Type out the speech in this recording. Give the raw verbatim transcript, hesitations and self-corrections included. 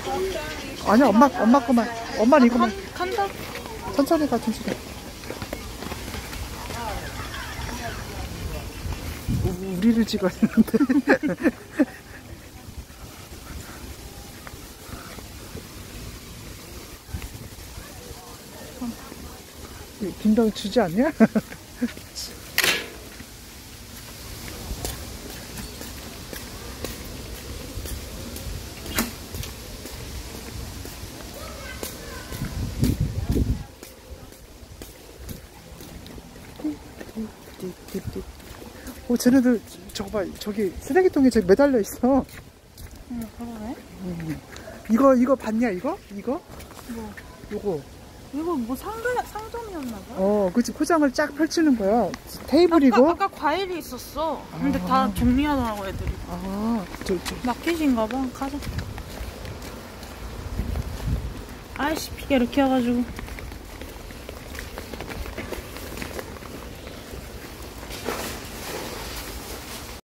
아니야, 엄마, 엄마 거만. 엄마는 이거만. 간, 간다. 천천히 가, 천천히. 우- 우리를 찍어야 되는데. 빈병 주지 않냐? 어, 쟤네들 저거 봐, 저기 쓰레기통에 저기 매달려 있어. 응, 그러네. 음. 이거 이거 봤냐 이거? 이거? 뭐? 요거. 이거 뭐 상점, 상점이었나 봐. 어, 그치. 포장을 쫙 펼치는 거야. 테이블이고. 아까, 아까 과일이 있었어. 근데 아. 다 정리하더라고 애들이. 아, 저, 저. 마켓인가 봐. 가자. 아이씨, 비가 이렇게 와가지고.